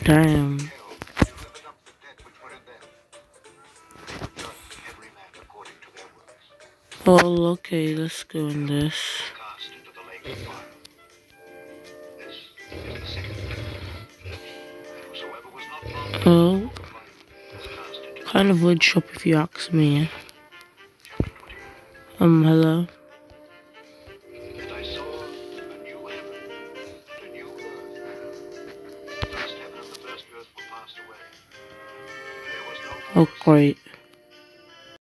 Damn. Oh, okay, let's go in this. Oh, kind of wood shop if you ask me. Hello. Oh, great.